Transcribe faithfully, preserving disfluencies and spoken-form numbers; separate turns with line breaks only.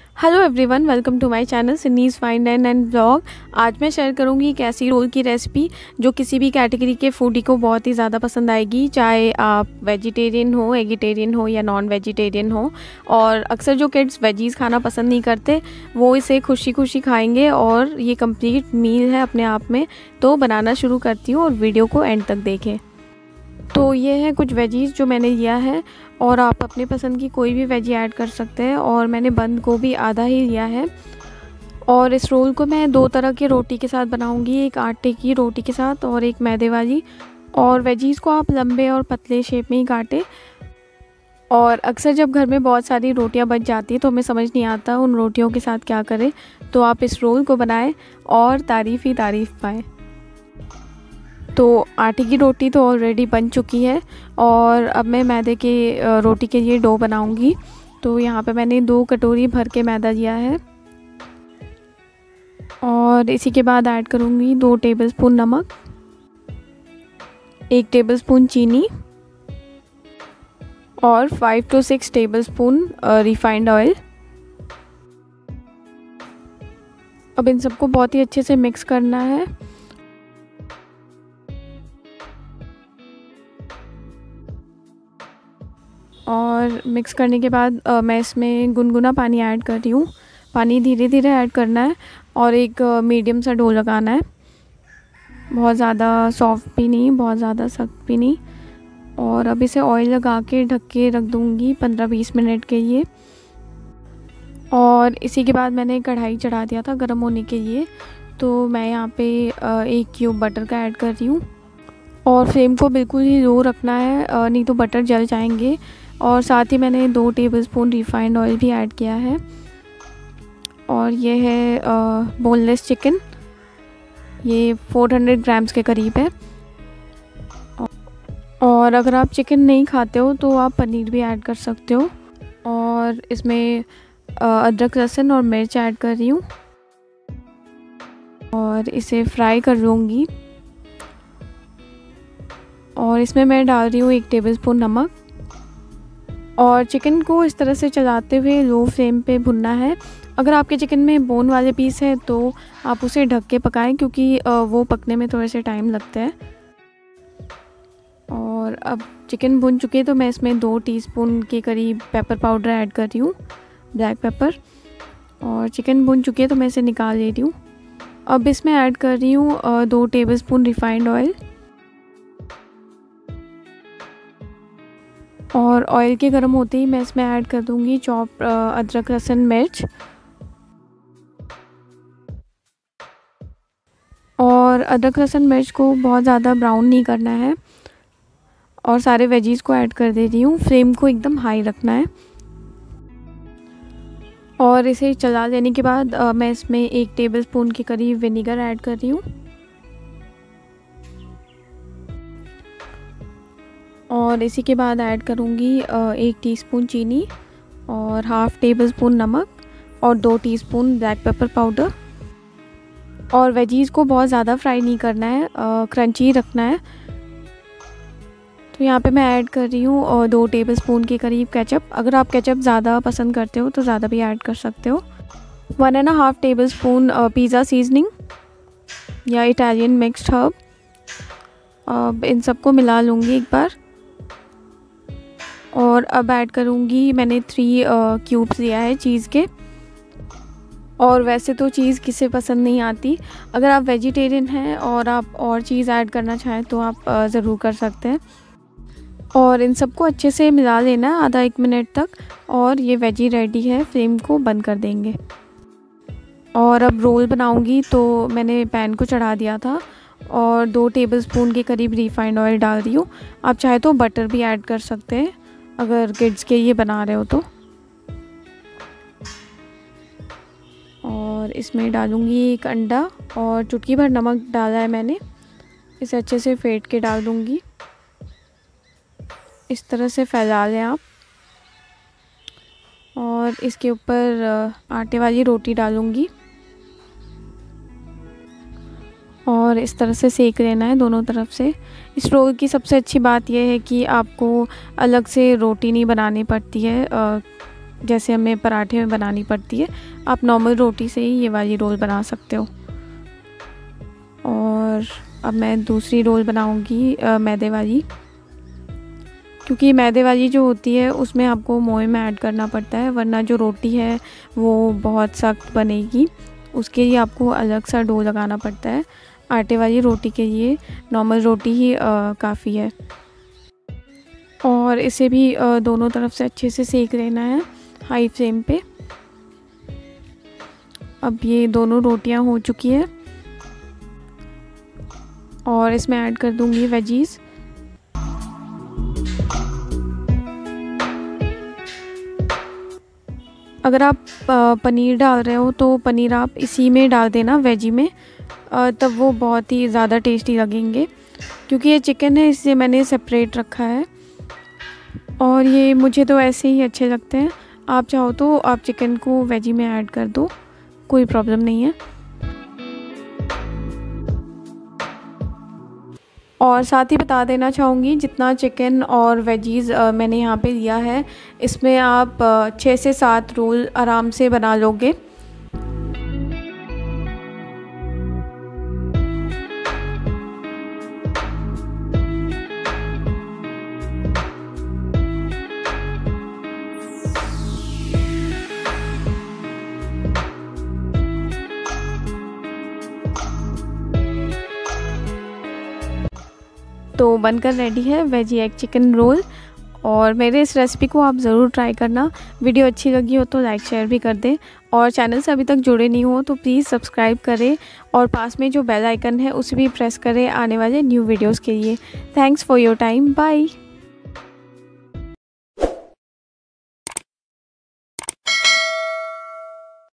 Hello everyone, welcome to my channel Sini's fine dine and blog. आज मैं share करूंगी एक ऐसी रोल की रेसिपी जो किसी भी कैटेगरी के फूडी को बहुत ही ज़्यादा पसंद आएगी, चाहे आप वेजिटेरियन हो, एगिटेरियन हो या नॉन वेजिटेरियन हो। और अक्सर जो किड्स वेजीज़ खाना पसंद नहीं करते वो इसे खुशी खुशी खाएंगे और ये कंप्लीट मील है अपने आप में। तो बनाना शुरू करती हूँ और वीडियो को एंड तक देखें। तो ये है कुछ वेजीज़ जो मैंने लिया है और आप अपने पसंद की कोई भी वेजी ऐड कर सकते हैं। और मैंने बंद गोभी आधा ही लिया है। और इस रोल को मैं दो तरह की रोटी के साथ बनाऊंगी, एक आटे की रोटी के साथ और एक मैदे वाली। और वेजीज़ को आप लंबे और पतले शेप में ही काटें। और अक्सर जब घर में बहुत सारी रोटियां बच जाती हैं तो हमें समझ नहीं आता उन रोटियों के साथ क्या करें। तो आप इस रोल को बनाएं और तारीफ़ ही तारीफ़ पाएँ। तो आटे की रोटी तो ऑलरेडी बन चुकी है और अब मैं मैदे के रोटी के लिए डो बनाऊंगी। तो यहाँ पे मैंने दो कटोरी भर के मैदा लिया है और इसी के बाद ऐड करूँगी दो टेबलस्पून नमक, एक टेबलस्पून चीनी और five to six tablespoon refined oil. अब इन सबको बहुत ही अच्छे से मिक्स करना है। और मिक्स करने के बाद आ, मैं इसमें गुनगुना पानी ऐड कर रही हूँ। पानी धीरे धीरे ऐड करना है और एक मीडियम सा डो लगाना है, बहुत ज़्यादा सॉफ्ट भी नहीं, बहुत ज़्यादा सख्त भी नहीं। और अब इसे ऑयल लगा के ढक के रख दूँगी पंद्रह बीस मिनट के लिए। और इसी के बाद मैंने कढ़ाई चढ़ा दिया था गर्म होने के लिए। तो मैं यहाँ पे एक क्यूब बटर का ऐड कर रही हूँ और फ्लेम को बिल्कुल ही लो रखना है, नहीं तो बटर जल जाएंगे। और साथ ही मैंने दो टेबलस्पून रिफाइंड ऑयल भी ऐड किया है। और ये है बोनलेस चिकन, ये चार सौ ग्राम्स के करीब है। और अगर आप चिकन नहीं खाते हो तो आप पनीर भी ऐड कर सकते हो। और इसमें अदरक लहसुन और मिर्च ऐड कर रही हूँ और इसे फ्राई कर लूँगी। और इसमें मैं डाल रही हूँ एक टेबलस्पून नमक। और चिकन को इस तरह से चलाते हुए लो फ्लेम पे भुनना है। अगर आपके चिकन में बोन वाले पीस है तो आप उसे ढक के पकाएं, क्योंकि वो पकने में थोड़े से टाइम लगता है। और अब चिकन भुन चुके हैं तो मैं इसमें दो टीस्पून के करीब पेपर पाउडर ऐड कर रही हूँ, ब्लैक पेपर। और चिकन भुन चुके हैं तो मैं इसे निकाल ले रही हूँ। अब इसमें ऐड कर रही हूँ दो टेबलस्पून रिफाइंड ऑयल। और ऑयल के गर्म होते ही मैं इसमें ऐड कर दूंगी चॉप अदरक लहसुन मिर्च। और अदरक लहसुन मिर्च को बहुत ज़्यादा ब्राउन नहीं करना है। और सारे वेजीज़ को ऐड कर दे रही हूँ। फ्लेम को एकदम हाई रखना है। और इसे चला लेने के बाद आ, मैं इसमें एक टेबलस्पून के करीब विनेगर ऐड कर रही हूँ। और इसी के बाद ऐड करूँगी एक टीस्पून चीनी और हाफ़ टेबल स्पून नमक और दो टीस्पून ब्लैक पेपर पाउडर। और वेजीज़ को बहुत ज़्यादा फ्राई नहीं करना है, क्रंची रखना है। तो यहाँ पे मैं ऐड कर रही हूँ दो टेबलस्पून के करीब केचप। अगर आप केचप ज़्यादा पसंद करते हो तो ज़्यादा भी ऐड कर सकते हो। One and half tablespoon pizza seasoning या इटालियन मिक्स्ड हर्ब। अब इन सबको मिला लूँगी एक बार। और अब ऐड करूँगी, मैंने थ्री क्यूब्स लिया है चीज़ के। और वैसे तो चीज़ किसे पसंद नहीं आती, अगर आप वेजिटेरियन हैं और आप और चीज़ ऐड करना चाहें तो आप ज़रूर कर सकते हैं। और इन सबको अच्छे से मिला लेना आधा एक मिनट तक। और ये वेजी रेडी है, फ्लेम को बंद कर देंगे। और अब रोल बनाऊँगी तो मैंने पैन को चढ़ा दिया था और दो टेबलस्पून के करीब रिफाइंड ऑयल डाल रही हूँ। आप चाहे तो बटर भी ऐड कर सकते हैं अगर किड्स के लिए बना रहे हो तो। और इसमें डालूँगी एक अंडा और चुटकी भर नमक डाला है मैंने। इसे अच्छे से फेंट के डाल दूँगी। इस तरह से फैला लें आप। और इसके ऊपर आटे वाली रोटी डालूँगी और इस तरह से सेक लेना है दोनों तरफ से। इस रोल की सबसे अच्छी बात यह है कि आपको अलग से रोटी नहीं बनानी पड़ती है, जैसे हमें पराठे में बनानी पड़ती है। आप नॉर्मल रोटी से ही ये वाली रोल बना सकते हो। और अब मैं दूसरी रोल बनाऊंगी मैदे वाली, क्योंकि मैदे वाली जो होती है उसमें आपको मोयम ऐड करना पड़ता है, वरना जो रोटी है वो बहुत सख्त बनेगी। उसके लिए आपको अलग सा डो लगाना पड़ता है। आटे वाली रोटी के लिए नॉर्मल रोटी ही काफ़ी है। और इसे भी आ, दोनों तरफ से अच्छे से सेक लेना है हाई फ्लेम पे। अब ये दोनों रोटियां हो चुकी है और इसमें ऐड कर दूंगी वेजीज़। अगर आप पनीर डाल रहे हो तो पनीर आप इसी में डाल देना, वेजी में, तब वो बहुत ही ज़्यादा टेस्टी लगेंगे। क्योंकि ये चिकन है इसलिए मैंने सेपरेट रखा है, और ये मुझे तो ऐसे ही अच्छे लगते हैं। आप चाहो तो आप चिकन को वेजी में ऐड कर दो, कोई प्रॉब्लम नहीं है। और साथ ही बता देना चाहूँगी, जितना चिकन और वेजीज़ मैंने यहाँ पे लिया है, इसमें आप छः से सात रोल आराम से बना लोगे। तो बनकर रेडी है वेजी एग चिकन रोल। और मेरे इस रेसिपी को आप ज़रूर ट्राई करना। वीडियो अच्छी लगी हो तो लाइक शेयर भी कर दें, और चैनल से अभी तक जुड़े नहीं हो तो प्लीज़ सब्सक्राइब करें, और पास में जो बेल आइकन है उसे भी प्रेस करें आने वाले न्यू वीडियोस के लिए। Thanks for your time, bye.